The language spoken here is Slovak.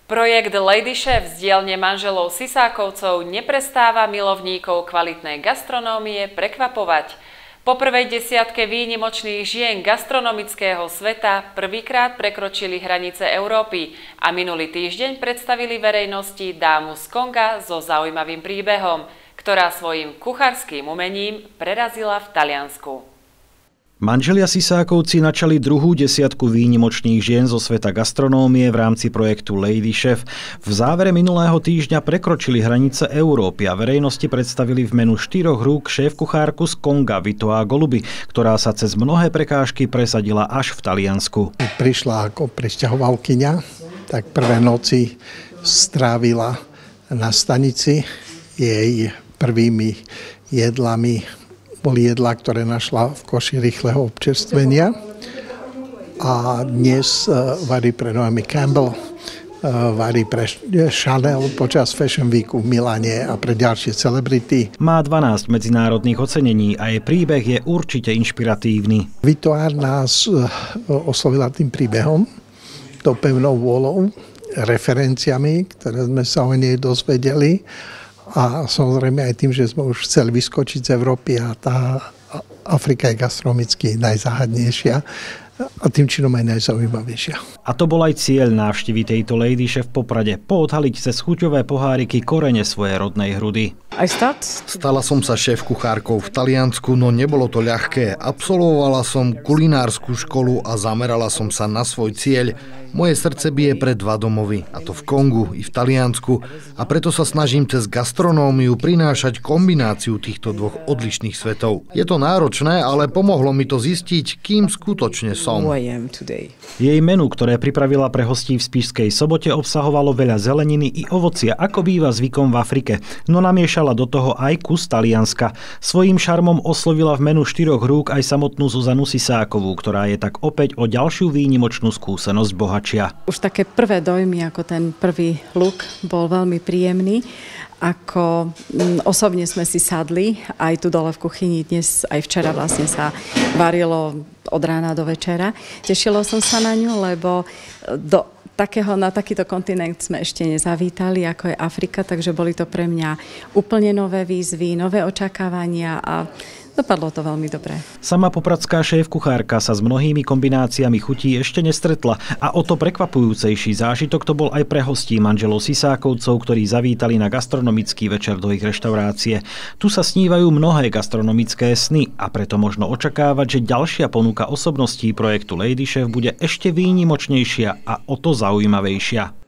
Projekt Lady Chef z dielne manželov Sisákovcov neprestáva milovníkov kvalitnej gastronómie prekvapovať. Po prvej desiatke výnimočných žien gastronomického sveta prvýkrát prekročili hranice Európy a minulý týždeň predstavili verejnosti dámu z Konga so zaujímavým príbehom, ktorá svojím kuchárskym umením prerazila v Taliansku. Manželia Sisákovci načali druhú desiatku výnimočných žien zo sveta gastronómie v rámci projektu Lady Chef. V závere minulého týždňa prekročili hranice Európy a verejnosti predstavili v menu 4 rúk šéf-kuchárku z Konga Vitoa Goluby, ktorá sa cez mnohé prekážky presadila až v Taliansku. Prišla ako prisťahovalkyňa, tak prvé noci strávila na stanici. Jej prvými jedlami boli jedlá, ktoré našla v koši rýchleho občerstvenia. A dnes varí pre Naomi Campbell, varí pre Chanel počas Fashion Weeku v Miláne a pre ďalšie celebrity. Má 12 medzinárodných ocenení a jej príbeh je určite inšpiratívny. Vitoa nás oslovila tým príbehom, tou pevnou vôľou, referenciami, ktoré sme sa o nej dozvedeli. A samozrejme aj tým, že sme už chceli vyskočiť z Európy a tá Afrika je gastronomicky najzáhadnejšia a tým činom aj najzaujímavejšia. A to bol aj cieľ návštevy tejto Lady Chef v Poprade. Poodhaliť cez chuťové poháriky korene svojej rodnej hrudy. Stala som sa šéf-kuchárkou v Taliansku, no nebolo to ľahké. Absolvovala som kulinárskú školu a zamerala som sa na svoj cieľ. Moje srdce bije pre 2 domovy, a to v Kongu i v Taliansku, a preto sa snažím cez gastronómiu prinášať kombináciu týchto dvoch odlišných svetov. Je to náročné, ale pomohlo mi to zistiť, kým skutočne som. Jej menu, ktoré pripravila pre hostí v Spišskej Sobote, obsahovalo veľa zeleniny i ovocia, ako býva zvykom v Afrike, no namiešala do toho aj kus Talianska. Svojím šarmom oslovila v menu 4 rúk aj samotnú Zuzanu Sisákovú, ktorá je tak opäť o ďalšiu výnimočnú skúsenosť bohatšia. Už také prvé dojmy, ako ten prvý look, bol veľmi príjemný. Ako osobne sme si sadli aj tu dole v kuchyni, dnes aj včera vlastne sa varilo od rána do večera. Tešila som sa na ňu, lebo na takýto kontinent sme ešte nezavítali, ako je Afrika, takže boli to pre mňa úplne nové výzvy, nové očakávania a dopadlo to veľmi dobre. Sama popradská šéf-kuchárka sa s mnohými kombináciami chutí ešte nestretla a o to prekvapujúcejší zážitok to bol aj pre hostí manželov Sisákovcov, ktorí zavítali na gastronomický večer do ich reštaurácie. Tu sa snívajú mnohé gastronomické sny a preto možno očakávať, že ďalšia ponuka osobností projektu Lady Chef bude ešte výnimočnejšia a o to zaujímavejšia.